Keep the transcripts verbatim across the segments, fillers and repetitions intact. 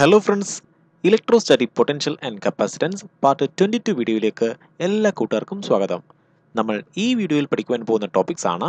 Hello friends, Electrostatic Potential and Capacitance part twenty two വീഡിയോയിലേക്ക് എല്ലാ കൂട്ടുകാർക്കും സ്വാഗതം. നമ്മൾ ഈ വീഡിയോയിൽ പഠിക്കുവാൻ പോകുന്ന ടോപ്പിക്സ് ആണ്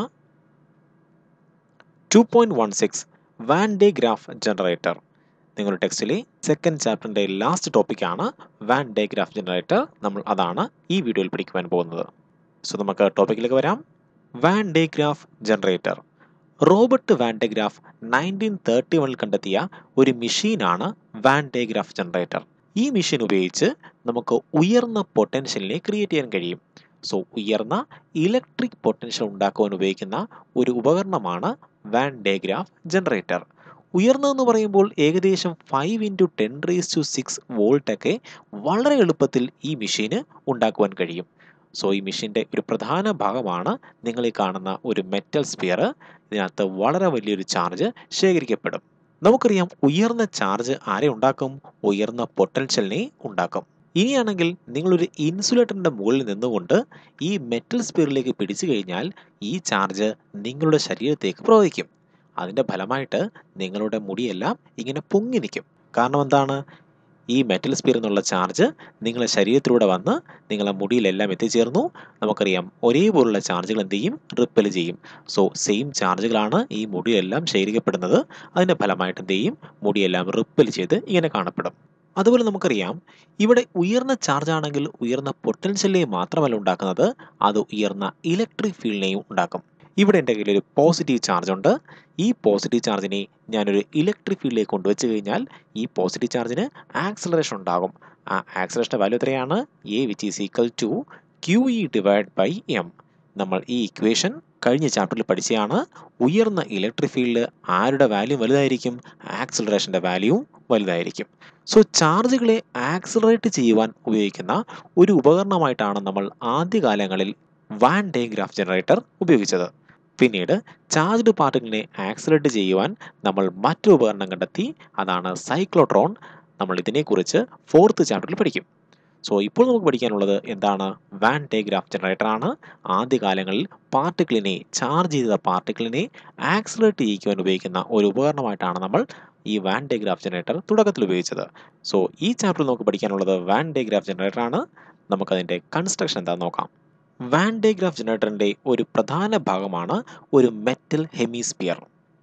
two point one six Van de Graaff generator. നിങ്ങളുടെ ടെക്സ്റ്റിലെ സെക്കൻഡ് ചാപ്റ്ററിൻ്റെ ലാസ്റ്റ് ടോപ്പിക്കാണ് വാൻ ഡേ ഗ്രാഫ് ജനറേറ്റർ. നമ്മൾ അതാണ് ഈ വീഡിയോയിൽ പഠിക്കുവാൻ പോകുന്നത്. സോ നമുക്ക് ടോപ്പിക്കിലേക്ക് വരാം. Van de Graaff generator. Robert Van de Graaff nineteen thirty വണ്ണിൽ കണ്ടെത്തിയ ഒരു മെഷീനാണ് വാൻ ഡെ ഗ്രാഫ് ജനറേറ്റർ. ഈ മെഷീൻ ഉപയോഗിച്ച് നമുക്ക് ഉയർന്ന പൊട്ടൻഷ്യലിനെ ക്രിയേറ്റ് ചെയ്യാൻ കഴിയും. സോ ഉയർന്ന ഇലക്ട്രിക് പൊട്ടൻഷ്യൽ ഉണ്ടാക്കുവാൻ ഉപയോഗിക്കുന്ന ഒരു ഉപകരണമാണ് വാൻ ഡെ ഗ്രാഫ് ജനറേറ്റർ. ഉയർന്നതെന്ന് പറയുമ്പോൾ ഏകദേശം five into ten raise to six വോൾട്ടൊക്കെ വളരെ എളുപ്പത്തിൽ ഈ മെഷീന് ഉണ്ടാക്കുവാൻ കഴിയും. സോ ഈ മെഷീൻ്റെ ഒരു പ്രധാന ഭാഗമാണ് നിങ്ങൾ ഈ കാണുന്ന ഒരു മെറ്റൽ സ്ഫിയർ. ഇതിനകത്ത് വളരെ വലിയൊരു ചാർജ് ശേഖരിക്കപ്പെടും. നമുക്കറിയാം ഉയർന്ന ചാർജ് ആരെ ഉണ്ടാക്കും? ഉയർന്ന പൊട്ടൻഷ്യലിനെ ഉണ്ടാക്കും. ഇനിയാണെങ്കിൽ നിങ്ങളൊരു ഇൻസുലേറ്ററിൻ്റെ മുകളിൽ നിന്നുകൊണ്ട് ഈ മെറ്റൽ സ്ഫിയറിലേക്ക് പിടിച്ചു കഴിഞ്ഞാൽ ഈ ചാർജ് നിങ്ങളുടെ ശരീരത്തേക്ക് പ്രവഹിക്കും. അതിൻ്റെ ഫലമായിട്ട് നിങ്ങളുടെ മുടിയെല്ലാം ഇങ്ങനെ പൊങ്ങി നിൽക്കും. കാരണം എന്താണ്? ഈ മെറ്റൽ സ്ഫിയർ എന്നുള്ള ചാർജ് നിങ്ങളുടെ ശരീരത്തിലൂടെ വന്ന് നിങ്ങളുടെ മുടിയിലെല്ലാം എത്തിച്ചേർന്നു. നമുക്കറിയാം ഒരേപോലുള്ള ചാർജുകൾ എന്ത് ചെയ്യും? റിപ്പൽ ചെയ്യും. സോ സെയിം ചാർജുകളാണ് ഈ മുടിയെല്ലാം ശേഖരിക്കപ്പെടുന്നത്. അതിൻ്റെ ഫലമായിട്ട് എന്ത് ചെയ്യും? മുടിയെല്ലാം റിപ്പൽ ചെയ്ത് ഇങ്ങനെ കാണപ്പെടും. അതുപോലെ നമുക്കറിയാം ഇവിടെ ഉയർന്ന ചാർജ് ആണെങ്കിൽ ഉയർന്ന പൊട്ടൻഷ്യലിനെ മാത്രമല്ല ഉണ്ടാക്കുന്നത്, അത് ഉയർന്ന ഇലക്ട്രിക് ഫീൽഡിനെയും ഉണ്ടാക്കും. ഇവിടെ എൻ്റെ കയ്യിൽ ഒരു പോസിറ്റീവ് ചാർജ് ഉണ്ട്. ഈ പോസിറ്റീവ് ചാർജിനെ ഞാനൊരു ഇലക്ട്രിക് ഫീൽഡിലേക്ക് കൊണ്ടുവച്ച് കഴിഞ്ഞാൽ ഈ പോസിറ്റീവ് ചാർജിന് ആക്സിലറേഷൻ ഉണ്ടാകും. ആ ആക്സിലറേഷൻ്റെ വാല്യൂ എത്രയാണ്? A which is equal to q e divide by m. നമ്മൾ ഈ ഇക്വേഷൻ കഴിഞ്ഞ ചാപ്റ്ററിൽ പഠിച്ചതാണ്. ഉയർന്ന ഇലക്ട്രിക് ഫീൽഡ് ആരുടെ വാല്യൂ വലുതായിരിക്കും? ആക്സിലറേഷൻ്റെ വാല്യൂ വലുതായിരിക്കും. സോ ചാർജുകളെ ആക്സിലറേറ്റ് ചെയ്യുവാൻ ഉപയോഗിക്കുന്ന ഒരു ഉപകരണമായിട്ടാണ് നമ്മൾ ആദ്യകാലങ്ങളിൽ വാൻ ഡെ ഗ്രാഫ് ജനറേറ്റർ ഉപയോഗിച്ചത്. പിന്നീട് ചാർജ്ഡ് പാർട്ടിക്കിളിനെ ആക്സിലറേറ്റ് ചെയ്യുവാൻ നമ്മൾ മറ്റൊരു ഉപകരണം കണ്ടെത്തി. അതാണ് സൈക്ലോട്രോൺ. നമ്മൾ ഇതിനെക്കുറിച്ച് ഫോർത്ത് ചാപ്റ്ററിൽ പഠിക്കും. സോ ഇപ്പോൾ നമുക്ക് പഠിക്കാനുള്ളത് എന്താണ്? വാൻ ഡെ ഗ്രാഫ് ജനറേറ്റർ ആണ്. ആദ്യകാലങ്ങളിൽ പാർട്ടിക്കിളിനെ ചാർജ് ചെയ്ത പാർട്ടിക്കിളിനെ ആക്സിലറേറ്റ് ചെയ്യിക്കുവാൻ ഉപയോഗിക്കുന്ന ഒരു ഉപകരണമായിട്ടാണ് നമ്മൾ ഈ വാൻ ഡെ ഗ്രാഫ് ജനറേറ്റർ തുടക്കത്തിൽ ഉപയോഗിച്ചത്. സോ ഈ ചാപ്റ്ററിൽ നമുക്ക് പഠിക്കാനുള്ളത് വാൻ ഡെ ഗ്രാഫ് ജനറേറ്റർ ആണ്. നമുക്കതിൻ്റെ കൺസ്ട്രക്ഷൻ എന്താണെന്ന് നോക്കാം. വാൻ ഡെ ഗ്രാഫ് ജനറേറ്ററിൻ്റെ ഒരു പ്രധാന ഭാഗമാണ് ഒരു മെറ്റൽ ഹെമിസ്ഫിയർ.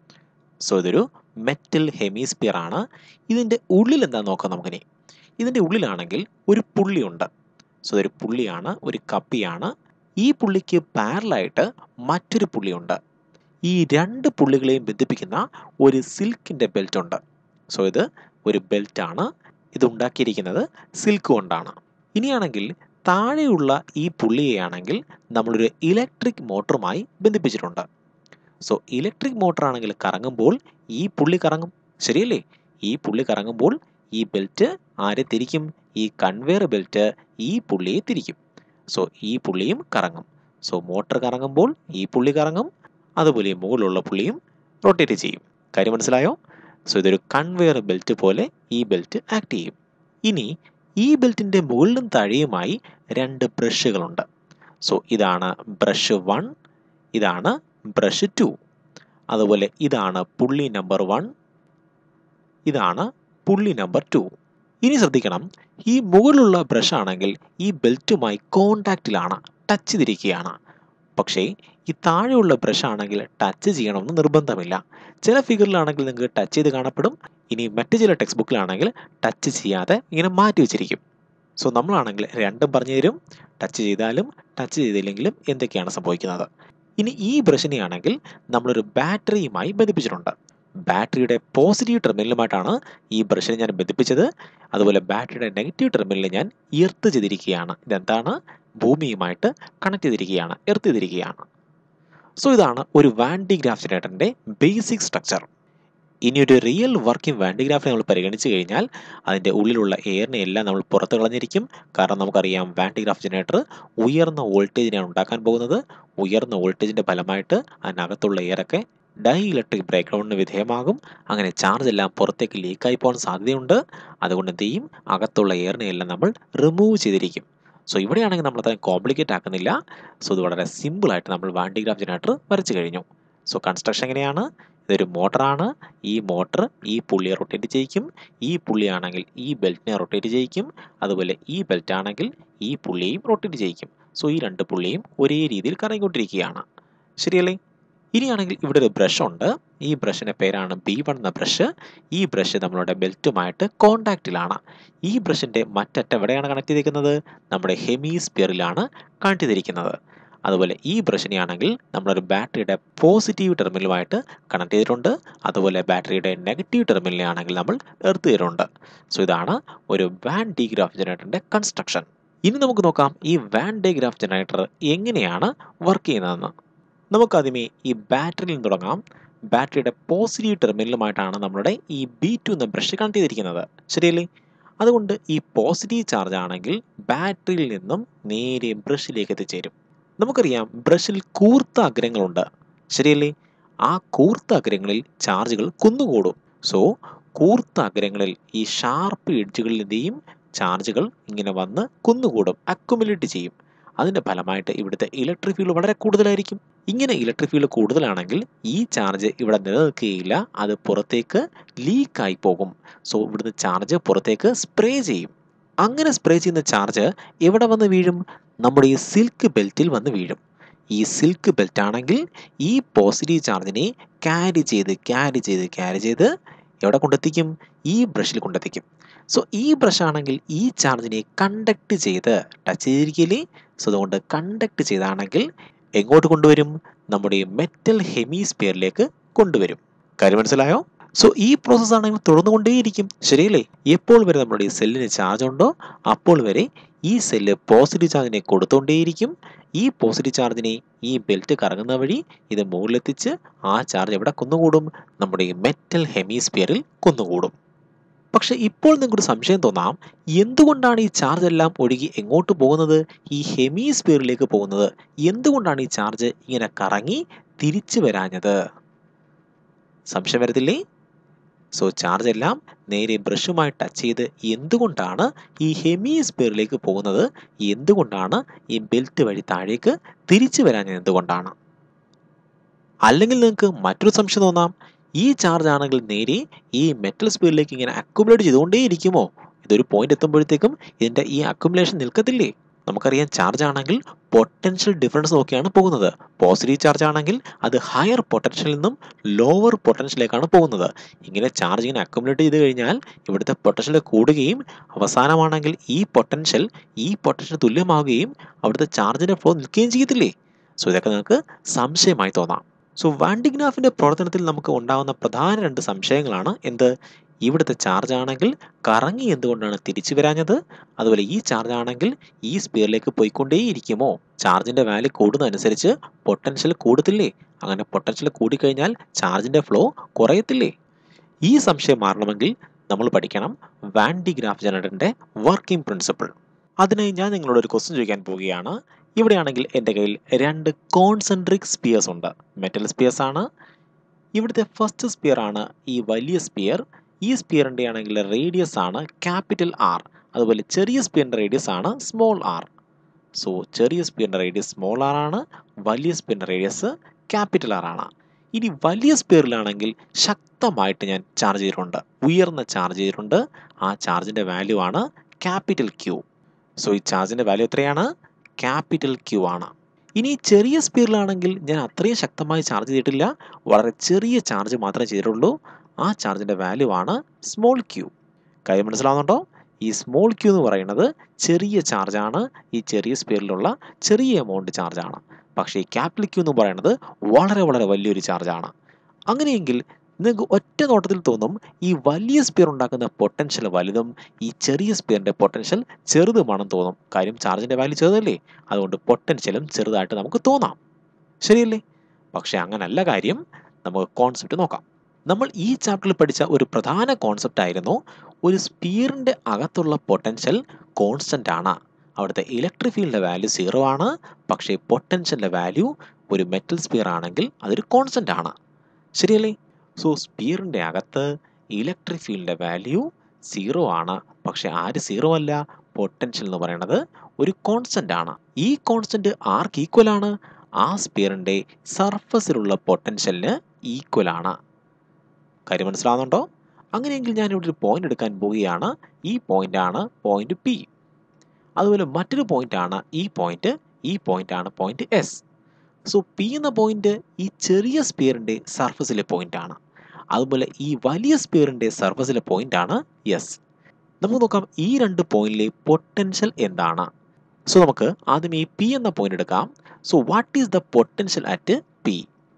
സോ ഇതൊരു മെറ്റൽ ഹെമിസ്ഫിയർ ആണ്. ഇതിൻ്റെ ഉള്ളിൽ എന്താ നോക്കാം നമുക്കിനി. ഇതിൻ്റെ ഉള്ളിലാണെങ്കിൽ ഒരു പുള്ളിയുണ്ട്. സോ ഇതൊരു പുള്ളിയാണ്, ഒരു കപ്പിയാണ്. ഈ പുള്ളിക്ക് പാരലായിട്ട് മറ്റൊരു പുള്ളിയുണ്ട്. ഈ രണ്ട് പുള്ളികളെയും ബന്ധിപ്പിക്കുന്ന ഒരു സിൽക്കിൻ്റെ ബെൽറ്റ് ഉണ്ട്. സോ ഇത് ഒരു ബെൽറ്റാണ്. ഇത് ഉണ്ടാക്കിയിരിക്കുന്നത് സിൽക്ക് കൊണ്ടാണ്. ഇനിയാണെങ്കിൽ താഴെയുള്ള ഈ പുള്ളിയെയാണെങ്കിൽ നമ്മളൊരു ഇലക്ട്രിക് മോട്ടറുമായി ബന്ധിപ്പിച്ചിട്ടുണ്ട്. സോ ഇലക്ട്രിക് മോട്ടർ ആണെങ്കിൽ കറങ്ങുമ്പോൾ ഈ പുള്ളി കറങ്ങും, ശരിയല്ലേ? ഈ പുള്ളി കറങ്ങുമ്പോൾ ഈ ബെൽറ്റ് ആരെ തിരിക്കും? ഈ കൺവെയർ ബെൽറ്റ് ഈ പുള്ളിയെ തിരിക്കും. സോ ഈ പുള്ളിയും കറങ്ങും. സോ മോട്ടർ കറങ്ങുമ്പോൾ ഈ പുള്ളി കറങ്ങും, അതുപോലെ മുകളിലുള്ള പുള്ളിയും റൊട്ടേറ്റ് ചെയ്യും. കാര്യം മനസ്സിലായോ? സോ ഇതൊരു കൺവെയർ ബെൽറ്റ് പോലെ ഈ ബെൽറ്റ് ആക്ട് ചെയ്യും. ഇനി ഈ ബെൽറ്റിൻ്റെ മുകളിലും താഴെയുമായി രണ്ട് ബ്രഷുകളുണ്ട്. സോ ഇതാണ് ബ്രഷ് വൺ, ഇതാണ് ബ്രഷ് ടു. അതുപോലെ ഇതാണ് പുള്ളി നമ്പർ വൺ, ഇതാണ് പുള്ളി നമ്പർ ടു. ഇനി ശ്രദ്ധിക്കണം, ഈ മുകളിലുള്ള ബ്രഷ് ആണെങ്കിൽ ഈ ബെൽറ്റുമായി കോണ്ടാക്റ്റിലാണ്, ടച്ച് ചെയ്തിരിക്കുകയാണ്. പക്ഷേ ഈ താഴെയുള്ള ബ്രഷ് ആണെങ്കിൽ ടച്ച് ചെയ്യണമെന്ന് നിർബന്ധമില്ല. ചില ഫിഗറിലാണെങ്കിൽ നിങ്ങൾക്ക് ടച്ച് ചെയ്ത് കാണപ്പെടും. ഇനി മറ്റു ചില ടെക്സ്റ്റ് ബുക്കിലാണെങ്കിൽ ടച്ച് ചെയ്യാതെ ഇങ്ങനെ മാറ്റി വെച്ചിരിക്കും. സോ നമ്മളാണെങ്കിൽ രണ്ടും പറഞ്ഞു തരും, ടച്ച് ചെയ്താലും ടച്ച് ചെയ്തില്ലെങ്കിലും എന്തൊക്കെയാണ് സംഭവിക്കുന്നത്. ഇനി ഈ ബ്രഷിനെ ആണെങ്കിൽ നമ്മളൊരു ബാറ്ററിയുമായി ബന്ധിപ്പിച്ചിട്ടുണ്ട്. ബാറ്ററിയുടെ പോസിറ്റീവ് ടെർമിനലുമായിട്ടാണ് ഈ ബ്രഷിനെ ഞാൻ ബന്ധിപ്പിച്ചത്. അതുപോലെ ബാറ്ററിയുടെ നെഗറ്റീവ് ടെർമിനലിൽ ഞാൻ എർത്ത് ചെയ്തിരിക്കുകയാണ്. ഇതെന്താണ്? ഭൂമിയുമായിട്ട് കണക്ട് ചെയ്തിരിക്കുകയാണ്, എർത്ത് ചെയ്തിരിക്കുകയാണ്. സോ ഇതാണ് ഒരു വാൻ ഡെ ഗ്രാഫ് ജനറേറ്ററിൻ്റെ ബേസിക് സ്ട്രക്ചർ. ഇനി ഒരു റിയൽ വർക്കിംഗ് വാൻ ഡെ ഗ്രാഫിനെ നമ്മൾ പരിഗണിച്ച് കഴിഞ്ഞാൽ അതിൻ്റെ ഉള്ളിലുള്ള എയറിനെ എല്ലാം നമ്മൾ പുറത്ത് കളഞ്ഞിരിക്കും. കാരണം നമുക്കറിയാം വാൻ ഡെ ഗ്രാഫ് ജനറേറ്റർ ഉയർന്ന വോൾട്ടേജിനെയാണ് ഉണ്ടാക്കാൻ പോകുന്നത്. ഉയർന്ന വോൾട്ടേജിൻ്റെ ഫലമായിട്ട് അതിനകത്തുള്ള എയറൊക്കെ ഡൈ ഇലക്ട്രിക് ബ്രേക്ക് ഡൗണിന് വിധേയമാകും. അങ്ങനെ ചാർജ് എല്ലാം പുറത്തേക്ക് ലീക്കായി പോകാൻ സാധ്യതയുണ്ട്. അതുകൊണ്ട് എന്ത് ചെയ്യും? അകത്തുള്ള എയറിനെ എല്ലാം നമ്മൾ റിമൂവ് ചെയ്തിരിക്കും. സോ ഇവിടെയാണെങ്കിൽ നമ്മൾ അത്രയും കോംപ്ലിക്കേറ്റ് ആക്കുന്നില്ല. സോ ഇത് വളരെ സിമ്പിളായിട്ട് നമ്മൾ വാൻ ഡെ ഗ്രാഫ് ജനറേറ്റർ വരച്ചു കഴിഞ്ഞു. സോ കൺസ്ട്രക്ഷൻ എങ്ങനെയാണ്? ഇതൊരു മോട്ടറാണ്. ഈ മോട്ടർ ഈ പുള്ളിയെ റൊട്ടേറ്റ് ചെയ്യിക്കും. ഈ പുള്ളിയാണെങ്കിൽ ഈ ബെൽറ്റിനെ റൊട്ടേറ്റ് ചെയ്യിക്കും. അതുപോലെ ഈ ബെൽറ്റ് ആണെങ്കിൽ ഈ പുള്ളിയെയും റൊട്ടേറ്റ് ചെയ്യിക്കും. സോ ഈ രണ്ട് പുള്ളിയും ഒരേ രീതിയിൽ കറങ്ങിക്കൊണ്ടിരിക്കുകയാണ്. ശരിയല്ലേ? ഇനിയാണെങ്കിൽ ഇവിടെ ഒരു ബ്രഷ് ഉണ്ട്. ഈ ബ്രഷിൻ്റെ പേരാണ് ബി വൺ എന്ന ബ്രഷ്. ഈ ബ്രഷ് നമ്മളുടെ ബെൽറ്റുമായിട്ട് കോണ്ടാക്റ്റിലാണ്. ഈ ബ്രഷിൻ്റെ മറ്ററ്റം എവിടെയാണ് കണക്ട് ചെയ്തിരിക്കുന്നത്? നമ്മുടെ ഹെമിസ്ഫിയറിലാണ് കണക്ട് ചെയ്തിരിക്കുന്നത്. അതുപോലെ ഈ ബ്രഷിനെ ആണെങ്കിൽ നമ്മളൊരു ബാറ്ററിയുടെ പോസിറ്റീവ് ടെർമിനലുമായിട്ട് കണക്ട് ചെയ്തിട്ടുണ്ട്. അതുപോലെ ബാറ്ററിയുടെ നെഗറ്റീവ് ടെർമിനലിനെ ആണെങ്കിൽ നമ്മൾ എർത്ത് ചെയ്തിട്ടുണ്ട്. സോ ഇതാണ് ഒരു വാൻ ഡി ഗ്രാഫ് ജനറേറ്ററിൻ്റെ കൺസ്ട്രക്ഷൻ. ഇനി നമുക്ക് നോക്കാം ഈ വാൻ ഡി ഗ്രാഫ് ജനറേറ്റർ എങ്ങനെയാണ് വർക്ക് ചെയ്യുന്നതെന്ന്. നമുക്കാദ്യമേ ഈ ബാറ്ററിയിൽ നിന്ന് തുടങ്ങാം. ബാറ്ററിയുടെ പോസിറ്റീവ് ടെർമിനലുമായിട്ടാണ് നമ്മുടെ ഈ ബി ടു എന്ന ബ്രഷ് കണക്ട് ചെയ്തിരിക്കുന്നത്. ശരിയല്ലേ? അതുകൊണ്ട് ഈ പോസിറ്റീവ് ചാർജ് ആണെങ്കിൽ ബാറ്ററിയിൽ നിന്നും നേരെ ബ്രഷിലേക്ക് എത്തിച്ചേരും. നമുക്കറിയാം ബ്രഷിൽ കൂർത്ത അഗ്രങ്ങളുണ്ട്. ശരിയല്ലേ? ആ കൂർത്ത അഗ്രങ്ങളിൽ ചാർജുകൾ കുന്നുകൂടും. സോ കൂർത്ത അഗ്രങ്ങളിൽ ഈ ഷാർപ്പ് എഡ്ജുകളിലെയും ചാർജുകൾ ഇങ്ങനെ വന്ന് കുന്നുകൂടും, അക്യുമുലേറ്റ് ചെയ്യും. അതിൻ്റെ ഫലമായിട്ട് ഇവിടുത്തെ ഇലക്ട്രിക് ഫീൽഡ് വളരെ കൂടുതലായിരിക്കും. ഇങ്ങനെ ഇലക്ട്രിക് ഫീൽഡ് കൂടുതലാണെങ്കിൽ ഈ ചാർജ് ഇവിടെ നിലനിൽക്കുകയില്ല, അത് പുറത്തേക്ക് ലീക്കായി പോകും. സോ ഇവിടുന്ന് ചാർജ് പുറത്തേക്ക് സ്പ്രേ ചെയ്യും. അങ്ങനെ സ്പ്രേ ചെയ്യുന്ന ചാർജ് എവിടെ വന്ന് വീഴും? നമ്മുടെ ഈ സിൽക്ക് ബെൽറ്റിൽ വന്ന് വീഴും. ഈ സിൽക്ക് ബെൽറ്റ് ആണെങ്കിൽ ഈ പോസിറ്റീവ് ചാർജിനെ ക്യാരി ചെയ്ത് ക്യാരി ചെയ്ത് ക്യാരി ചെയ്ത് എവിടെ കൊണ്ടെത്തിക്കും? ഈ ബ്രഷിൽ കൊണ്ടെത്തിക്കും. സോ ഈ ബ്രഷ് ആണെങ്കിൽ ഈ ചാർജിനെ കണ്ടക്ട് ചെയ്ത് ടച്ച് ചെയ്തിരിക്കില്ലേ? സോ അതുകൊണ്ട് കണ്ടക്ട് ചെയ്താണെങ്കിൽ എങ്ങോട്ട് കൊണ്ടുവരും? നമ്മുടെ മെറ്റൽ ഹെമിസ്ഫിയറിലേക്ക് കൊണ്ടുവരും. കാര്യം മനസ്സിലായോ? സോ ഈ പ്രോസസ് ആണെങ്കിൽ തുടർന്നുകൊണ്ടേയിരിക്കും. ശരിയല്ലേ? എപ്പോൾ വരെ നമ്മുടെ ഈ സെല്ലിന് ചാർജ് ഉണ്ടോ അപ്പോൾ വരെ ഈ സെല്ല് പോസിറ്റീവ് ചാർജിനെ കൊടുത്തുകൊണ്ടേയിരിക്കും. ഈ പോസിറ്റീവ് ചാർജിനെ ഈ ബെൽറ്റ് കറങ്ങുന്ന വഴി ഇത് മുകളിലെത്തിച്ച് ആ ചാർജ് എവിടെ കുന്നുകൂടും? നമ്മുടെ ഈ മെറ്റൽ ഹെമിസ്ഫിയറിൽ കുന്നുകൂടും. പക്ഷെ ഇപ്പോൾ നിങ്ങൾക്കൊരു സംശയം തോന്നാം, എന്തുകൊണ്ടാണ് ഈ ചാർജ് എല്ലാം ഒഴുകി എങ്ങോട്ട് പോകുന്നത്? ഈ ഹെമിസ്ഫിയറിലേക്ക് പോകുന്നത്. എന്തുകൊണ്ടാണ് ഈ ചാർജ് ഇങ്ങനെ കറങ്ങി തിരിച്ചു വരാഞ്ഞത്? സംശയം വരത്തില്ലേ? സോ ചാർജ് എല്ലാം നേരെ ബ്രഷുമായി ടച്ച് ചെയ്ത് എന്തുകൊണ്ടാണ് ഈ ഹെമിസ്ഫിയറിലേക്ക് പോകുന്നത്? എന്തുകൊണ്ടാണ് ഈ ബെൽറ്റ് വഴി താഴേക്ക് തിരിച്ചു വരാഞ്ഞത്? എന്തുകൊണ്ടാണ്? അല്ലെങ്കിൽ നിങ്ങൾക്ക് മറ്റൊരു സംശയം തോന്നാം, ഈ ചാർജ് ആണെങ്കിൽ നേരെ ഈ മെറ്റൽ സ്ഫിയറിലേക്ക് ഇങ്ങനെ അക്യുമുലേറ്റ് ചെയ്തുകൊണ്ടേ ഇരിക്കുമോ? ഇതൊരു പോയിന്റ് എത്തുമ്പോഴത്തേക്കും ഇതിൻ്റെ ഈ അക്യുമുലേഷൻ നിൽക്കത്തില്ലേ? നമുക്കറിയാം ചാർജ് ആണെങ്കിൽ പൊട്ടൻഷ്യൽ ഡിഫറൻസ് നോക്കിയാണ് പോകുന്നത്. പോസിറ്റീവ് ചാർജ് ആണെങ്കിൽ അത് ഹയർ പൊട്ടൻഷ്യലിൽ നിന്നും ലോവർ പൊട്ടൻഷ്യലിലേക്കാണ് പോകുന്നത്. ഇങ്ങനെ ചാർജ് ഇങ്ങനെ അക്യുമുലേറ്റ് ചെയ്ത് കഴിഞ്ഞാൽ ഇവിടുത്തെ പൊട്ടൻഷ്യൽ കൂടുകയും അവസാനമാണെങ്കിൽ ഈ പൊട്ടൻഷ്യൽ ഈ പൊട്ടൻഷ്യൽ തുല്യമാവുകയും അവിടുത്തെ ചാർജിൻ്റെ ഫ്ലോ നിൽക്കുകയും ചെയ്യത്തില്ലേ? സോ ഇതൊക്കെ നിങ്ങൾക്ക് സംശയമായി തോന്നാം. സോ വാൻ ഡി ഗ്രാഫിൻ്റെ പ്രവർത്തനത്തിൽ നമുക്ക് ഉണ്ടാകുന്ന പ്രധാന രണ്ട് സംശയങ്ങളാണ് എന്ത്? ഇവിടുത്തെ ചാർജ് ആണെങ്കിൽ കറങ്ങി എന്തുകൊണ്ടാണ് തിരിച്ചു വരാഞ്ഞത്? അതുപോലെ ഈ ചാർജ് ആണെങ്കിൽ ഈ സ്പിയറിലേക്ക് പോയിക്കൊണ്ടേയിരിക്കുമോ? ചാർജിൻ്റെ വാല്യൂ കൂടുന്നതനുസരിച്ച് പൊട്ടൻഷ്യൽ കൂടത്തില്ലേ? അങ്ങനെ പൊട്ടൻഷ്യൽ കൂടിക്കഴിഞ്ഞാൽ ചാർജിൻ്റെ ഫ്ലോ കുറയത്തില്ലേ? ഈ സംശയം മാറണമെങ്കിൽ നമ്മൾ പഠിക്കണം വാൻ ഡി ഗ്രാഫ് ജനറേറ്ററിൻ്റെ വർക്കിംഗ് പ്രിൻസിപ്പിൾ. അതിനായി ഞാൻ നിങ്ങളോട് ഒരു ക്വസ്റ്റ്യൻ ചോദിക്കാൻ പോവുകയാണ്. ഇവിടെയാണെങ്കിൽ എൻ്റെ കയ്യിൽ രണ്ട് കോൺസെൻട്രിക് സ്പിയേഴ്സ് ഉണ്ട്. മെറ്റൽ സ്പിയേഴ്സ് ആണ്. ഇവിടുത്തെ ഫസ്റ്റ് സ്പിയർ ആണ് ഈ വലിയ സ്പിയർ. ഈ സ്പിയറിൻ്റെ ആണെങ്കിൽ റേഡിയസ് ആണ് ക്യാപിറ്റൽ ആർ. അതുപോലെ ചെറിയ സ്പിയറിൻ്റെ റേഡിയസ് ആണ് സ്മോൾ ആർ. സോ ചെറിയ സ്പിയറിൻ്റെ റേഡിയസ് സ്മോൾ ആർ ആണ്, വലിയ സ്പിയറിൻ്റെ റേഡിയസ് ക്യാപിറ്റൽ ആർ ആണ്. ഇനി വലിയ സ്പിയറിലാണെങ്കിൽ ശക്തമായിട്ട് ഞാൻ ചാർജ് ചെയ്തിട്ടുണ്ട്, ഉയർന്ന ചാർജ് ചെയ്തിട്ടുണ്ട്. ആ ചാർജിൻ്റെ വാല്യൂ ആണ് ക്യാപിറ്റൽ ക്യൂ. സോ ഈ ചാർജിൻ്റെ വാല്യൂ എത്രയാണ്? ക്യാപിറ്റൽ ക്യൂ ആണ്. ഇനി ചെറിയ സ്പിയറിലാണെങ്കിൽ ഞാൻ അത്രയും ശക്തമായി ചാർജ് ചെയ്തിട്ടില്ല, വളരെ ചെറിയ ചാർജ് മാത്രമേ ചെയ്തിട്ടുള്ളൂ. ആ ചാർജിൻ്റെ വാല്യൂ ആണ് സ്മോൾ ക്യൂ. കാര്യം മനസ്സിലാവുന്നുണ്ടോ? ഈ സ്മോൾ ക്യൂ എന്ന് പറയുന്നത് ചെറിയ ചാർജാണ്, ഈ ചെറിയ സ്പിയറിലുള്ള ചെറിയ എമൗണ്ട് ചാർജാണ്. പക്ഷേ ഈ ക്യാപിറ്റൽ ക്യൂ എന്ന് പറയുന്നത് വളരെ വളരെ വലിയൊരു ചാർജാണ്. അങ്ങനെയെങ്കിൽ നിങ്ങൾക്ക് ഒറ്റ നോട്ടത്തിൽ തോന്നും ഈ വലിയ സ്പിയർ ഉണ്ടാക്കുന്ന പൊട്ടൻഷ്യൽ വലുതും ഈ ചെറിയ സ്പിയറിൻ്റെ പൊട്ടൻഷ്യൽ ചെറുതുമാണെന്ന് തോന്നും. കാര്യം ചാർജിൻ്റെ വാല്യൂ ചെറുതല്ലേ, അതുകൊണ്ട് പൊട്ടൻഷ്യലും ചെറുതായിട്ട് നമുക്ക് തോന്നാം. ശരിയല്ലേ? പക്ഷെ അങ്ങനല്ല കാര്യം. നമുക്ക് കോൺസെപ്റ്റ് നോക്കാം. നമ്മൾ ഈ ചാപ്റ്ററിൽ പഠിച്ച ഒരു പ്രധാന കോൺസെപ്റ്റ് ആയിരുന്നു ഒരു സ്പിയറിൻ്റെ അകത്തുള്ള പൊട്ടൻഷ്യൽ കോൺസ്റ്റൻ്റ് ആണ്. അവിടുത്തെ ഇലക്ട്രിക് ഫീൽഡിൻ്റെ വാല്യൂ സീറോ ആണ്, പക്ഷേ പൊട്ടൻഷ്യലിൻ്റെ വാല്യൂ ഒരു മെറ്റൽ സ്പിയർ ആണെങ്കിൽ അതൊരു കോൺസ്റ്റൻ്റ് ആണ്. ശരിയല്ലേ? സോ സ്പിയറിൻ്റെ അകത്ത് ഇലക്ട്രിക് ഫീൽഡിൻ്റെ വാല്യൂ സീറോ ആണ്, പക്ഷെ ആര് സീറോ അല്ല? പൊട്ടൻഷ്യൽ എന്ന് പറയുന്നത് ഒരു കോൺസ്റ്റൻ്റ് ആണ്. ഈ കോൺസ്റ്റൻ്റ് ആർക്ക് ഈക്വൽ ആണ്? ആ സ്പിയറിൻ്റെ സർഫസിലുള്ള പൊട്ടൻഷ്യലിന് ഈക്വൽ ആണ്. കാര്യം മനസ്സിലാവുന്നുണ്ടോ? അങ്ങനെയെങ്കിൽ ഞാനിവിടെ ഒരു പോയിന്റ് എടുക്കാൻ പോവുകയാണ്. ഈ പോയിന്റാണ് പോയിന്റ് പി. അതുപോലെ മറ്റൊരു പോയിന്റാണ് ഈ പോയിന്റ്. ഈ പോയിന്റാണ് പോയിന്റ് എസ്. സോ പി എന്ന പോയിന്റ് ഈ ചെറിയ സ്പിയറിന്റെ സർഫസിലെ പോയിന്റാണ്. അതുപോലെ ഈ വലിയ സ്പിയറിന്റെ സർഫസിലെ പോയിന്റാണ് എസ്. നമുക്ക് നോക്കാം ഈ രണ്ട് പോയിന്റിലെ പൊട്ടൻഷ്യൽ എന്താണ്. സോ നമുക്ക് ആദ്യം ഈ പി എന്ന പോയിന്റ് എടുക്കാം. So what is the potential at P?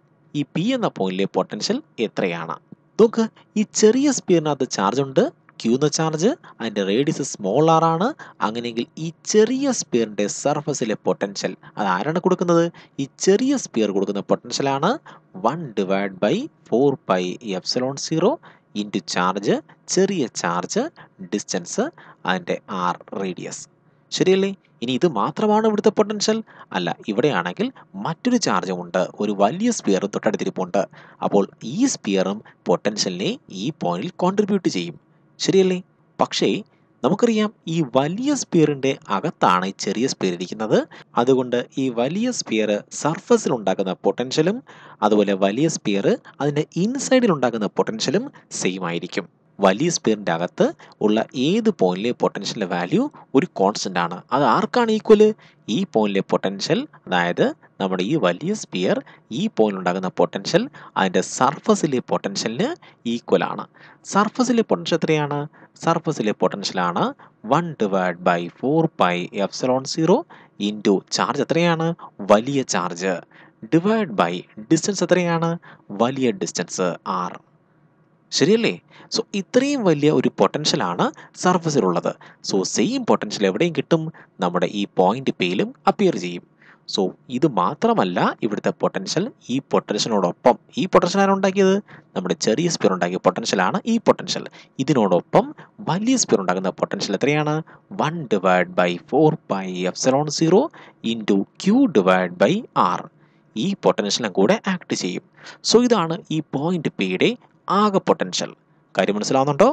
ഈ പി എന്ന പോയിന്റിലെ പൊട്ടൻഷ്യൽ എത്രയാണ്? നോക്ക്, ഈ ചെറിയ സ്പിയറിനകത്ത് ചാർജ് ഉണ്ട്, ക്യൂ എന്ന ചാർജ്. അതിൻ്റെ റേഡിയസ് സ്മോൾ ആർ ആണ്. അങ്ങനെയെങ്കിൽ ഈ ചെറിയ സ്പിയറിൻ്റെ സർഫസിലെ പൊട്ടൻഷ്യൽ അത് ആരാണ് കൊടുക്കുന്നത്? ഈ ചെറിയ സ്പിയർ കൊടുക്കുന്ന പൊട്ടൻഷ്യലാണ് one divide by four pi epsilon zero into charge, ചെറിയ ചാർജ്, ഡിസ്റ്റൻസ്, അതിൻ്റെ ആർ റേഡിയസ്. ശരിയല്ലേ? ഇനി ഇത് മാത്രമാണ് ഇവിടുത്തെ പൊട്ടൻഷ്യൽ? അല്ല, ഇവിടെയാണെങ്കിൽ മറ്റൊരു ചാർജും ഉണ്ട്, ഒരു വലിയ സ്പിയറും തൊട്ടടുത്തിരിപ്പുണ്ട്. അപ്പോൾ ഈ സ്പിയറും പൊട്ടൻഷ്യലിനെ ഈ പോയിന്റിൽ കോൺട്രിബ്യൂട്ട് ചെയ്യും. ശരിയല്ലേ? പക്ഷേ നമുക്കറിയാം ഈ വലിയ സ്പിയറിൻ്റെ അകത്താണ് ഈ ചെറിയ സ്പിയർ ഇരിക്കുന്നത്. അതുകൊണ്ട് ഈ വലിയ സ്പിയർ സർഫസിൽ ഉണ്ടാക്കുന്ന പൊട്ടൻഷ്യലും അതുപോലെ വലിയ സ്പിയർ അതിൻ്റെ ഇൻസൈഡിൽ ഉണ്ടാക്കുന്ന പൊട്ടൻഷ്യലും സെയിം ആയിരിക്കും. വലിയ സ്പിയറിൻ്റെ അകത്ത് ഉള്ള ഏത് പോയിന്റിലെ പൊട്ടൻഷ്യലിൻ്റെ വാല്യൂ ഒരു കോൺസ്റ്റൻ്റ് ആണ്. അത് ആർക്കാണ് ഈക്വൽ? ഈ പോയിന്റിലെ പൊട്ടൻഷ്യൽ, അതായത് നമ്മുടെ ഈ വലിയ സ്പിയർ ഈ പോയിന്റ് ഉണ്ടാകുന്ന പൊട്ടൻഷ്യൽ അതിൻ്റെ സർഫസിലെ പൊട്ടൻഷ്യലിന് ഈക്വൽ ആണ്. സർഫസിലെ പൊട്ടൻഷ്യൽ എത്രയാണ്? സർഫസിലെ പൊട്ടൻഷ്യലാണ് one divide by four pi epsilon zero into charge എത്രയാണ്? വലിയ ചാർജ്, ഡിവൈഡ് ബൈ ഡിസ്റ്റൻസ് എത്രയാണ്? വലിയ ഡിസ്റ്റൻസ് ആർ. ശരിയല്ലേ? സോ ഇത്രയും വലിയ ഒരു പൊട്ടൻഷ്യലാണ് സർഫസിലുള്ളത്. സോ സെയിം പൊട്ടൻഷ്യൽ എവിടെയും കിട്ടും? നമ്മുടെ ഈ പോയിന്റ് പിയിലും അപ്പിയർ ചെയ്യും. സോ ഇത് മാത്രമല്ല ഇവിടുത്തെ പൊട്ടൻഷ്യൽ, ഈ പൊട്ടൻഷ്യലിനോടൊപ്പം, ഈ പൊട്ടൻഷ്യൽ ആണ് ഉണ്ടാക്കിയത്, നമ്മുടെ ചെറിയ സ്പിയർ ഉണ്ടാക്കിയ പൊട്ടൻഷ്യലാണ് ഈ പൊട്ടൻഷ്യൽ. ഇതിനോടൊപ്പം വലിയ സ്പിയർ ഉണ്ടാകുന്ന പൊട്ടൻഷ്യൽ എത്രയാണ്? One divide by four pi epsilon zero into Q divide by R. ഈ പൊട്ടൻഷ്യലും കൂടെ ആക്ട് ചെയ്യും. സോ ഇതാണ് ഈ പോയിന്റ് പിയുടെ ആകെ പൊട്ടൻഷ്യൽ. കാര്യം മനസ്സിലാവുന്നുണ്ടോ?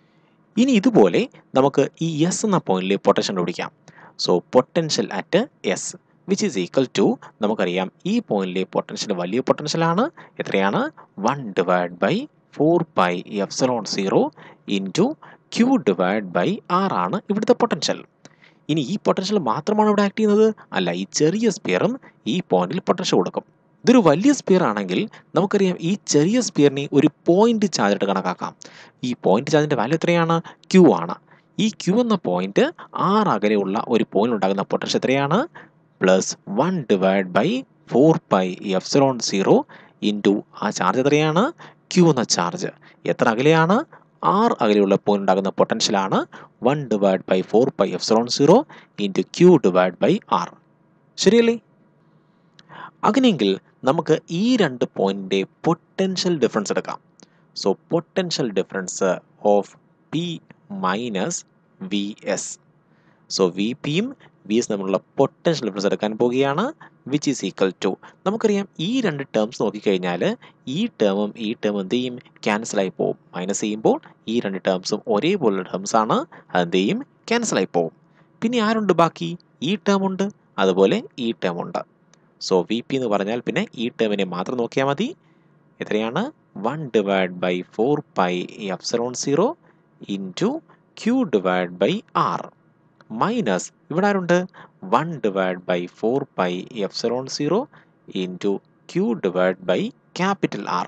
ഇനി ഇതുപോലെ നമുക്ക് ഈ എസ് എന്ന പോയിന്റിലെ പൊട്ടൻഷ്യൽ കണ്ടുപിടിക്കാം. So potential at S which is equal to, നമുക്കറിയാം ഈ പോയിന്റിലെ പൊട്ടൻഷ്യൽ വലിയ പൊട്ടൻഷ്യലാണ്. എത്രയാണ്? One divide by four pi epsilon zero into Q divide by R ആണ് ഇവിടുത്തെ പൊട്ടൻഷ്യൽ. ഇനി ഈ പൊട്ടൻഷ്യൽ മാത്രമാണ് ഇവിടെ ആക്ട് ചെയ്യുന്നത്? അല്ല, ഈ ചെറിയ സ്പിയറും ഈ പോയിന്റിൽ പൊട്ടൻഷ്യൽ കൊടുക്കും. ഇതൊരു വലിയ സ്പിയർ ആണെങ്കിൽ നമുക്കറിയാം ഈ ചെറിയ സ്പിയറിനെ ഒരു പോയിന്റ് ചാർജ് ആയിട്ട് കണക്കാക്കാം. ഈ പോയിന്റ് ചാർജിൻ്റെ വാല്യൂ എത്രയാണ്? ക്യൂ ആണ്. ഈ ക്യൂ എന്ന പോയിന്റ് ആർ അകലെയുള്ള ഒരു പോയിന്റ് ഉണ്ടാകുന്ന പൊട്ടൻഷ്യൽ എത്രയാണ്? Plus one divide by four pi epsilon zero into ആ ചാർജ് എത്രയാണ്? ക്യൂ എന്ന ചാർജ്. എത്ര അകലെയാണ്? ആർ അകലെയുള്ള പോയിന്റ് ഉണ്ടാകുന്ന പൊട്ടൻഷ്യലാണ് one divide by four pi epsilon zero into Q divide by R. ശരിയല്ലേ? അങ്ങനെയെങ്കിൽ നമുക്ക് ഈ രണ്ട് പോയിന്റിൻ്റെ പൊട്ടൻഷ്യൽ ഡിഫറൻസ് എടുക്കാം. So potential difference of P minus V S. So V പിയും വി എസ് തമ്മിലുള്ള പൊട്ടൻഷ്യൽ ഡിഫറൻസ് എടുക്കാൻ പോവുകയാണ്. വിച്ച് ഈസ് ഈക്വൽ ടു, നമുക്കറിയാം ഈ രണ്ട് ടേംസ് നോക്കിക്കഴിഞ്ഞാൽ ഈ ടേമും ഈ ടേമും എന്ത് ചെയ്യും? ക്യാൻസലായി പോവും. മൈനസ് ചെയ്യുമ്പോൾ ഈ രണ്ട് ടേംസും ഒരേപോലുള്ള ടേംസ് ആണ്, അതെന്ത് ചെയ്യും? ക്യാൻസലായി പോവും. പിന്നെ ആരുണ്ട് ബാക്കി? ഈ ടേം ഉണ്ട്, അതുപോലെ ഈ ടേം ഉണ്ട്. സോ വി പി എന്ന് പറഞ്ഞാൽ പിന്നെ ഈ ടേമിനെ മാത്രം നോക്കിയാൽ മതി. എത്രയാണ്? One divide by four pi epsilon zero into Q divide by R minus ഇവിടെ ആരുണ്ട്? One divide by four pi epsilon zero into Q divide by capital R.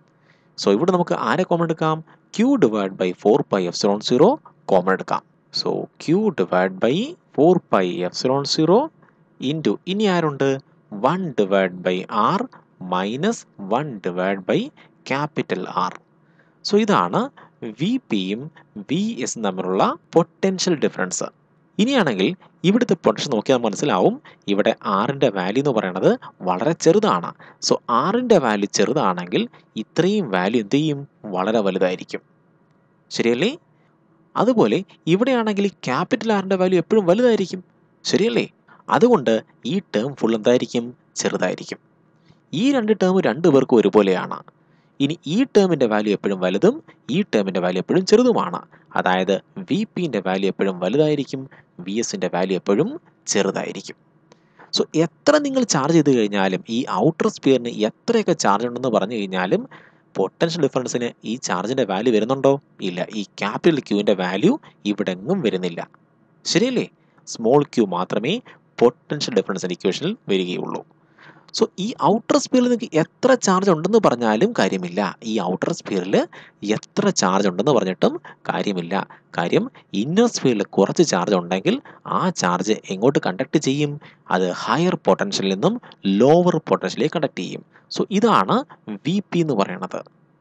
So ഇവിടെ നമുക്ക് ആരെ കോമൺ എടുക്കാം? Q divide by four pi epsilon zero common എടുക്കാം. So Q divide by four pi epsilon zero into ഇനി ആരുണ്ട്? One divide by R minus one divide by capital R. So ഇതാണ് V പിയും V എസും തമ്മിലുള്ള potential difference. ഇനിയാണെങ്കിൽ ഇവിടുത്തെ potential നോക്കിയാൽ മനസ്സിലാവും, ഇവിടെ ആറിൻ്റെ വാല്യൂ എന്ന് പറയുന്നത് വളരെ ചെറുതാണ്. സോ ആറിൻ്റെ വാല്യൂ ചെറുതാണെങ്കിൽ ഇത്രയും വാല്യൂ എന്ത് ചെയ്യും? വളരെ വലുതായിരിക്കും. ശരിയല്ലേ? അതുപോലെ ഇവിടെയാണെങ്കിൽ ക്യാപിറ്റൽ ആറിൻ്റെ വാല്യൂ എപ്പോഴും വലുതായിരിക്കും. ശരിയല്ലേ? അതുകൊണ്ട് ഈ ടേം ഫുൾ എന്തായിരിക്കും? ചെറുതായിരിക്കും. ഈ രണ്ട് ടേം രണ്ടു പേർക്കും ഒരുപോലെയാണ്. ഇനി ഈ ടേമിൻ്റെ വാല്യൂ എപ്പോഴും വലുതും ഈ ടേമിൻ്റെ വാല്യൂ എപ്പോഴും ചെറുതുമാണ്. അതായത് വി പിൻ്റെ വാല്യൂ എപ്പോഴും വലുതായിരിക്കും, വി എസിൻ്റെ വാല്യൂ എപ്പോഴും ചെറുതായിരിക്കും. സോ എത്ര നിങ്ങൾ ചാർജ് ചെയ്ത് കഴിഞ്ഞാലും, ഈ ഔട്ടർ സ്പിയറിന് എത്രയൊക്കെ ചാർജ് ഉണ്ടെന്ന് പറഞ്ഞു കഴിഞ്ഞാലും പൊട്ടൻഷ്യൽ ഡിഫറൻസിന് ഈ ചാർജിൻ്റെ വാല്യൂ വരുന്നുണ്ടോ? ഇല്ല. ഈ ക്യാപിറ്റൽ ക്യൂവിൻ്റെ വാല്യൂ ഇവിടെ എങ്ങും വരുന്നില്ല. ശരിയല്ലേ? സ്മോൾ ക്യൂ മാത്രമേ പൊട്ടൻഷ്യൽ ഡിഫറൻസിൻ്റെ ഇക്വേഷനിൽ വരികയുള്ളൂ. സോ ഈ ഔട്ടർ സ്പിയറിൽ നിങ്ങൾക്ക് എത്ര ചാർജ് ഉണ്ടെന്ന് പറഞ്ഞാലും കാര്യമില്ല. ഈ ഔട്ടർ സ്പിയറിൽ എത്ര ചാർജ് ഉണ്ടെന്ന് പറഞ്ഞിട്ടും കാര്യമില്ല. കാര്യം ഇന്നർ സ്പിയറിൽ കുറച്ച് ചാർജ് ഉണ്ടെങ്കിൽ ആ ചാർജ് എങ്ങോട്ട് കണ്ടക്ട് ചെയ്യും? അത് ഹയർ പൊട്ടൻഷ്യലിൽ നിന്നും ലോവർ പൊട്ടൻഷ്യലിലേക്ക് കണ്ടക്ട് ചെയ്യും. സോ ഇതാണ് വി പി എന്ന് പറയുന്നത്.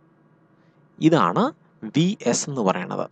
ഇതാണ് വി എസ് എന്ന് പറയുന്നത്.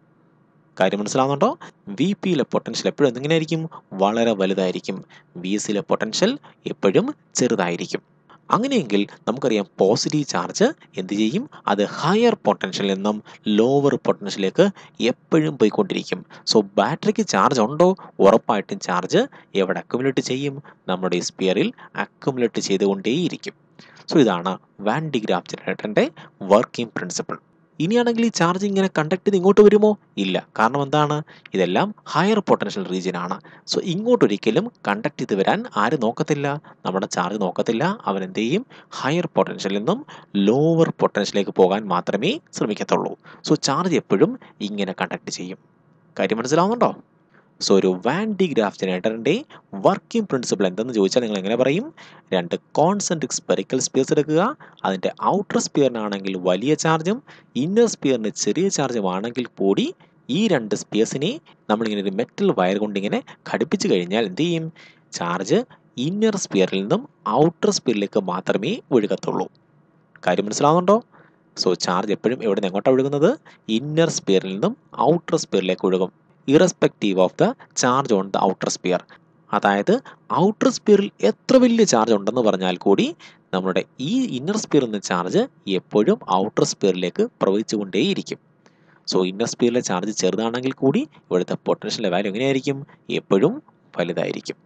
കാര്യം മനസ്സിലാവുന്നുണ്ടോ? വി പിയിലെ പൊട്ടൻഷ്യൽ എപ്പോഴും എങ്ങനെയായിരിക്കും? വളരെ വലുതായിരിക്കും. വി എസിലെ പൊട്ടൻഷ്യൽ എപ്പോഴും ചെറുതായിരിക്കും. അങ്ങനെയെങ്കിൽ നമുക്കറിയാം പോസിറ്റീവ് ചാർജ് എന്ത് ചെയ്യും? അത് ഹയർ പൊട്ടൻഷ്യലിൽ നിന്നും ലോവർ പൊട്ടൻഷ്യലിലേക്ക് എപ്പോഴും പോയിക്കൊണ്ടിരിക്കും. സോ ബാറ്ററിക്ക് ചാർജ് ഉണ്ടോ? ഉറപ്പായിട്ടും ചാർജ് എവിടെ അക്യുമുലേറ്റ് ചെയ്യും? നമ്മുടെ സ്പിയറിൽ അക്യുമുലേറ്റ് ചെയ്തുകൊണ്ടേയിരിക്കും. സോ ഇതാണ് വാൻ ഡി ഗ്രാഫ് ജനറേറ്ററിൻ്റെ വർക്കിംഗ് പ്രിൻസിപ്പിൾ. ഇനിയാണെങ്കിൽ ഈ ചാർജ് ഇങ്ങനെ കണ്ടക്ട് ചെയ്ത് ഇങ്ങോട്ട് വരുമോ? ഇല്ല. കാരണം എന്താണ്? ഇതെല്ലാം ഹയർ പൊട്ടൻഷ്യൽ റീജിയൻ ആണ്. സോ ഇങ്ങോട്ടൊരിക്കലും കണ്ടക്ട് ചെയ്ത് വരാൻ ആര് നോക്കത്തില്ല? നമ്മുടെ ചാർജ് നോക്കത്തില്ല. അവൻ എന്ത് ചെയ്യും? ഹയർ പൊട്ടൻഷ്യലിൽ നിന്നും ലോവർ പൊട്ടൻഷ്യലിലേക്ക് പോകാൻ മാത്രമേ ശ്രമിക്കത്തുള്ളൂ. സോ ചാർജ് എപ്പോഴും ഇങ്ങനെ കണ്ടക്ട് ചെയ്യും. കാര്യം മനസ്സിലാവുന്നുണ്ടോ? സോ ഒരു വാൻ ഡി ഗ്രാഫ് ജനറേറ്ററിൻ്റെ വർക്കിംഗ് പ്രിൻസിപ്പിൾ എന്തെന്ന് ചോദിച്ചാൽ നിങ്ങൾ എങ്ങനെ പറയും? രണ്ട് കോൺസെൻട്രിക് സ്പെറിക്കൽ സ്പിയർസ് എടുക്കുക. അതിൻ്റെ ഔട്ടർ സ്പിയറിനാണെങ്കിൽ വലിയ ചാർജും ഇന്നർ സ്പിയറിന് ചെറിയ ചാർജും ആണെങ്കിൽ കൂടി ഈ രണ്ട് സ്പിയർസിനെ നമ്മളിങ്ങനെ ഒരു മെറ്റൽ വയർ കൊണ്ടിങ്ങനെ ഘടിപ്പിച്ച് കഴിഞ്ഞാൽ എന്ത് ചെയ്യും? ചാർജ് ഇന്നർ സ്പിയറിൽ നിന്നും ഔട്ടർ സ്പിയറിലേക്ക് മാത്രമേ ഒഴുകത്തുള്ളൂ. കാര്യം മനസ്സിലാവുന്നുണ്ടോ? സോ ചാർജ് എപ്പോഴും എവിടെ നിന്ന് എങ്ങോട്ടാണ് ഒഴുകുന്നത്? ഇന്നർ സ്പിയറിൽ നിന്നും ഔട്ടർ സ്പിയറിലേക്ക് ഒഴുകും, irrespective of the charge on the outer sphere. അതായത് ഔട്ടർ സ്പിയറിൽ എത്ര വലിയ ചാർജ് ഉണ്ടെന്ന് പറഞ്ഞാൽ കൂടി നമ്മുടെ ഈ ഇന്നർ സ്പിയറിൽ നിന്ന് ചാർജ് എപ്പോഴും ഔട്ടർ സ്പിയറിലേക്ക് പ്രവഹിച്ചുകൊണ്ടേയിരിക്കും. സോ ഇന്നർ സ്പിയറിലെ ചാർജ് ചെറുതാണെങ്കിൽ കൂടി ഇവിടുത്തെ പൊട്ടൻഷ്യൽ വാല്യൂ എങ്ങനെയായിരിക്കും? എപ്പോഴും വലുതായിരിക്കും.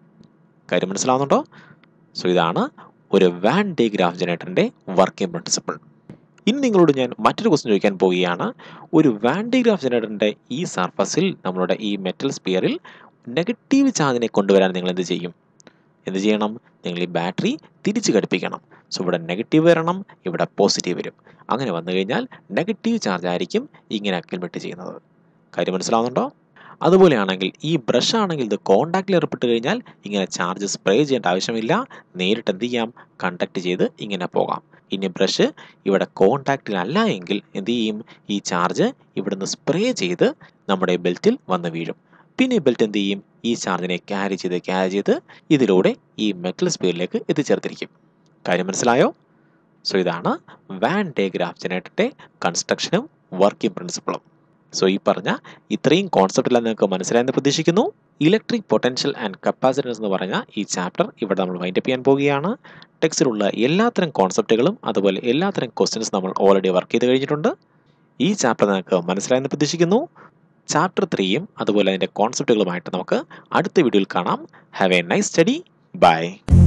കാര്യം മനസ്സിലാവുന്നുണ്ടോ? സോ ഇതാണ് ഒരു വാൻ ഡി ഗ്രാഫ് ജനറേറ്ററിൻ്റെ വർക്കിംഗ് പ്രിൻസിപ്പിൾ. ഇനി നിങ്ങളോട് ഞാൻ മറ്റൊരു ക്വസ്റ്റ്യൻ ചോദിക്കാൻ പോവുകയാണ്. ഒരു വാൻ ഡി ഗ്രാഫ് ജനറേറ്ററിൻ്റെ ഈ സർഫസിൽ നമ്മളുടെ ഈ മെറ്റൽ സ്പിയറിൽ നെഗറ്റീവ് ചാർജിനെ കൊണ്ടുവരാൻ നിങ്ങൾ എന്ത് ചെയ്യും? എന്ത് ചെയ്യണം? നിങ്ങൾ ഈ ബാറ്ററി തിരിച്ച് ഘടിപ്പിക്കണം. സോ ഇവിടെ നെഗറ്റീവ് വരണം, ഇവിടെ പോസിറ്റീവ് വരും. അങ്ങനെ വന്നു കഴിഞ്ഞാൽ നെഗറ്റീവ് ചാർജ് ആയിരിക്കും ഇങ്ങനെ അക്യുമുലേറ്റ് ചെയ്യുന്നത്. കാര്യം മനസ്സിലാവുന്നുണ്ടോ? അതുപോലെയാണെങ്കിൽ ഈ ബ്രഷ് ആണെങ്കിൽ ഇത് കോണ്ടാക്റ്റിൽ ഏർപ്പെട്ട് കഴിഞ്ഞാൽ ഇങ്ങനെ ചാർജ് സ്പ്രേ ചെയ്യേണ്ട ആവശ്യമില്ല. നേരിട്ട് എന്ത് ചെയ്യാം? കണ്ടക്ട് ചെയ്ത് ഇങ്ങനെ പോകാം. ഇനി ബ്രഷ് ഇവിടെ കോണ്ടാക്റ്റിലല്ല എങ്കിൽ എന്ത് ചെയ്യും? ഈ ചാർജ് ഇവിടുന്ന് സ്പ്രേ ചെയ്ത് നമ്മുടെ ബെൽറ്റിൽ വന്ന് വീഴും. പിന്നെ ബെൽറ്റ് എന്ത് ചെയ്യും? ഈ ചാർജിനെ ക്യാരി ചെയ്ത് ക്യാരി ചെയ്ത് ഇതിലൂടെ ഈ മെറ്റൽ സ്പിയറിലേക്ക് എത്തിച്ചേർത്തിരിക്കും. കാര്യം മനസ്സിലായോ? സോ ഇതാണ് വാൻ ഡി ഗ്രാഫ് ജനറേറ്ററിൻ്റെ കൺസ്ട്രക്ഷനും വർക്കിംഗ് പ്രിൻസിപ്പിളും. സോ ഈ പറഞ്ഞ ഇത്രയും കോൺസെപ്റ്റ് എല്ലാം നിങ്ങൾക്ക് മനസ്സിലായെന്ന് പ്രതീക്ഷിക്കുന്നു. ഇലക്ട്രിക് പൊട്ടൻഷ്യൽ ആൻഡ് കപ്പാസിറ്റൻസ് എന്ന് പറഞ്ഞ ഈ ചാപ്റ്റർ ഇവിടെ നമ്മൾ വൈൻഡ് അപ്പ് ചെയ്യാൻ പോവുകയാണ്. ടെക്സ്റ്റിലുള്ള എല്ലാത്തരം കോൺസെപ്റ്റുകളും അതുപോലെ എല്ലാത്തരം ക്വസ്റ്റ്യൻസ് നമ്മൾ ഓൾറെഡി വർക്ക് ചെയ്ത് കഴിഞ്ഞിട്ടുണ്ട്. ഈ ചാപ്റ്റർ നിങ്ങൾക്ക് മനസ്സിലായെന്ന് പ്രതീക്ഷിക്കുന്നു. ചാപ്റ്റർ ത്രീയും അതുപോലെ അതിൻ്റെ കോൺസെപ്റ്റുകളുമായിട്ട് നമുക്ക് അടുത്ത വീഡിയോയിൽ കാണാം. Have a nice study. By.